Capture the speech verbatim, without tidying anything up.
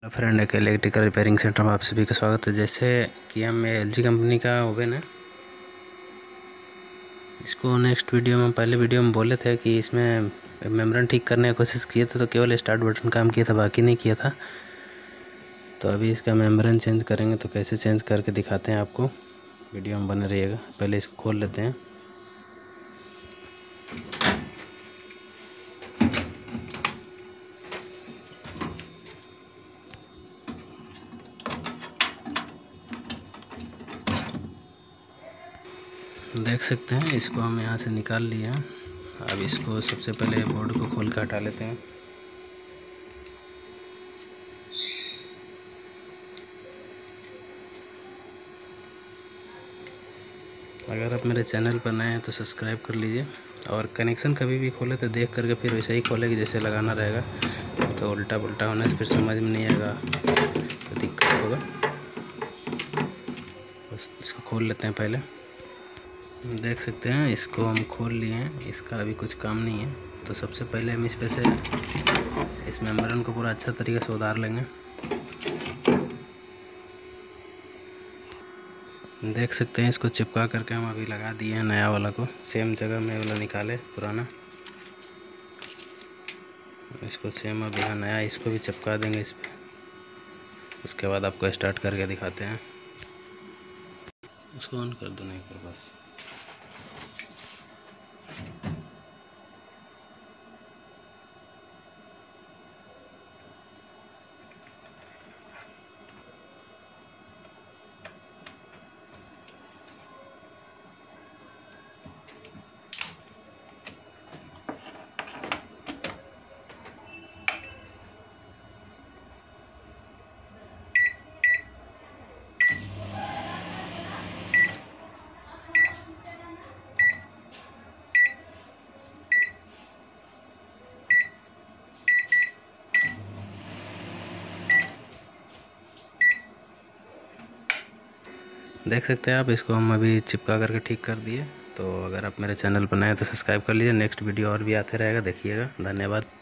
Friend एक electrical repairing centre में आप सभी का स्वागत है। जैसे कि हम एल जी कंपनी का ओवन है, इसको नेक्स्ट वीडियो में पहले वीडियो में बोले थे कि इसमें मेम्ब्रेन ठीक करने की कोशिश किए थे, तो केवल स्टार्ट बटन काम किया था, बाकी नहीं किया था। तो अभी इसका मेम्ब्रेन चेंज करेंगे, तो कैसे चेंज करके दिखाते हैं आपको, वीडियो में बने रहिएगा। पहले इसको खोल लेते हैं। देख सकते हैं, इसको हम यहाँ से निकाल लिए हैं। अब इसको सबसे पहले बोर्ड को खोल कर हटा लेते हैं। अगर आप मेरे चैनल पर नए हैं तो सब्सक्राइब कर लीजिए, और कनेक्शन कभी भी खोले तो देख करके फिर वैसे ही खोले कि जैसे लगाना रहेगा। तो उल्टा पुल्टा होने से फिर समझ में नहीं आएगा, तो दिक्कत होगा। बस इसको खोल लेते हैं। पहले देख सकते हैं, इसको हम खोल लिए हैं, इसका अभी कुछ काम नहीं है। तो सबसे पहले हम इस पे से इस मेम्ब्रेन को पूरा अच्छा तरीके से उतार लेंगे। देख सकते हैं, इसको चिपका करके हम अभी लगा दिए हैं नया वाला को, सेम जगह में वाला निकाले पुराना। इसको सेम अब यहाँ नया इसको भी चिपका देंगे इस पर। उसके बाद आपको स्टार्ट करके दिखाते हैं। उसको ऑन कर दो, नहीं कर बस। देख सकते हैं आप, इसको हम अभी चिपका करके ठीक कर दिए। तो अगर आप मेरे चैनल पर नए हैं तो सब्सक्राइब कर लीजिए, नेक्स्ट वीडियो और भी आते रहेगा, देखिएगा। धन्यवाद।